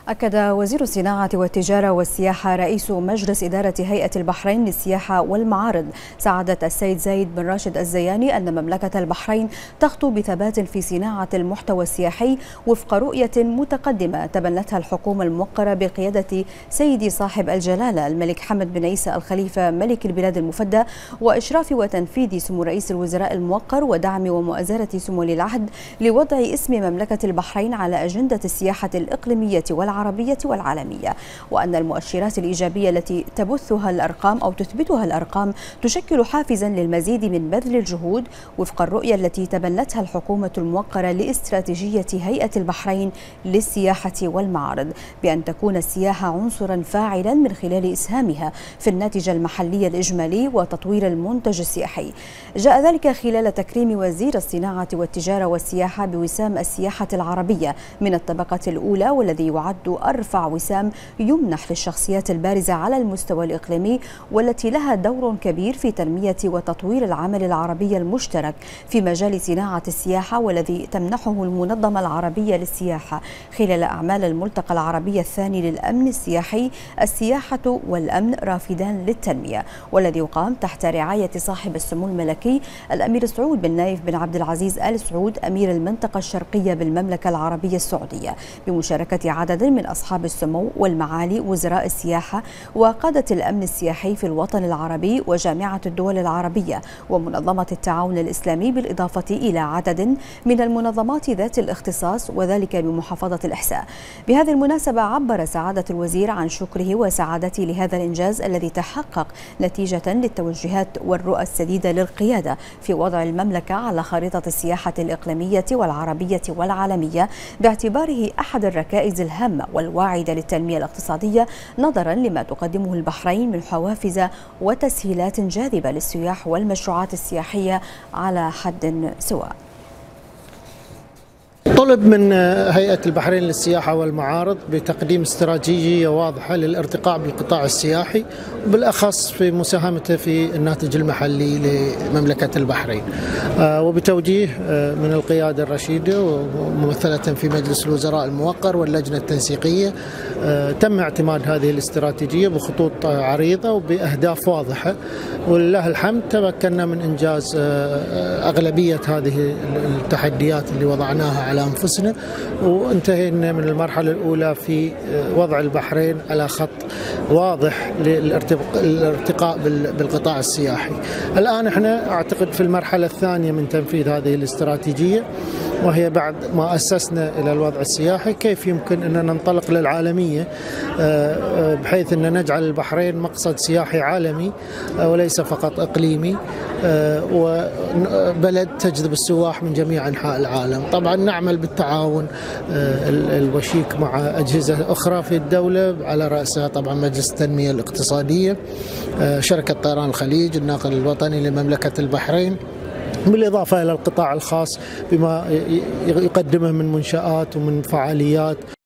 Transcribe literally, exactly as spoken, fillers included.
أكد وزير الصناعة والتجارة والسياحة رئيس مجلس إدارة هيئة البحرين للسياحة والمعارض سعادة السيد زايد بن راشد الزياني أن مملكة البحرين تخطو بثبات في صناعة المحتوى السياحي وفق رؤية متقدمة تبنتها الحكومة الموقرة بقيادة سيدي صاحب الجلالة الملك حمد بن عيسى الخليفة ملك البلاد المفدى، وإشراف وتنفيذ سمو رئيس الوزراء الموقر ودعم ومؤازرة سمو ولي العهد لوضع اسم مملكة البحرين على أجندة السياحة الإقليمية والعربية والعالمية، وأن المؤشرات الإيجابية التي تبثها الأرقام أو تثبتها الأرقام تشكل حافزا للمزيد من بذل الجهود وفق الرؤية التي تبنتها الحكومة الموقرة لاستراتيجية هيئة البحرين للسياحة والمعارض، بأن تكون السياحة عنصرا فاعلا من خلال إسهامها في الناتج المحلي الإجمالي وتطوير المنتج السياحي. جاء ذلك خلال تكريم وزير الصناعة والتجارة والسياحة بوسام السياحة العربية من الطبقة الأولى، والذي يعد أرفع وسام يمنح للشخصيات البارزة على المستوى الإقليمي والتي لها دور كبير في تنمية وتطوير العمل العربي المشترك في مجال صناعة السياحة، والذي تمنحه المنظمة العربية للسياحة خلال أعمال الملتقى العربي الثاني للأمن السياحي السياحة والأمن رافدان للتنمية، والذي يقام تحت رعاية صاحب السمو الملكي الأمير سعود بن نايف بن عبد العزيز آل سعود أمير المنطقة الشرقية بالمملكة العربية السعودية، بمشاركة عدد من أصحاب السمو والمعالي وزراء السياحة وقادة الأمن السياحي في الوطن العربي وجامعة الدول العربية ومنظمة التعاون الإسلامي، بالإضافة إلى عدد من المنظمات ذات الاختصاص، وذلك بمحافظة الإحساء. بهذه المناسبة عبر سعادة الوزير عن شكره وسعادته لهذا الإنجاز الذي تحقق نتيجة للتوجهات والرؤى السديدة للقيادة في وضع المملكة على خريطة السياحة الإقليمية والعربية والعالمية، باعتباره أحد الركائز الهامة والواعدة للتنمية الاقتصادية، نظرا لما تقدمه البحرين من حوافز وتسهيلات جاذبة للسياح والمشروعات السياحية على حد سواء. طلب من هيئة البحرين للسياحة والمعارض بتقديم استراتيجية واضحة للارتقاء بالقطاع السياحي، وبالأخص في مساهمته في الناتج المحلي لمملكة البحرين، وبتوجيه من القيادة الرشيدة وممثلة في مجلس الوزراء الموقر واللجنة التنسيقية. تم اعتماد هذه الاستراتيجية بخطوط عريضة وبأهداف واضحة، ولله الحمد تمكنا من إنجاز أغلبية هذه التحديات اللي وضعناها على أنفسنا، وانتهينا من المرحلة الأولى في وضع البحرين على خط واضح للارتقاء بالقطاع السياحي. الآن احنا أعتقد في المرحلة الثانية من تنفيذ هذه الاستراتيجية، وهي بعد ما أسسنا إلى الوضع السياحي كيف يمكن أن ننطلق للعالمية، بحيث أن نجعل البحرين مقصد سياحي عالمي وليس فقط إقليمي، وبلد تجذب السواح من جميع أنحاء العالم. طبعا نعمل بالتعاون الوشيك مع أجهزة أخرى في الدولة، على رأسها طبعا مجلس التنمية الاقتصادية، شركة طيران الخليج، الناقل الوطني لمملكة البحرين، بالإضافة إلى القطاع الخاص بما يقدمه من منشآت ومن فعاليات.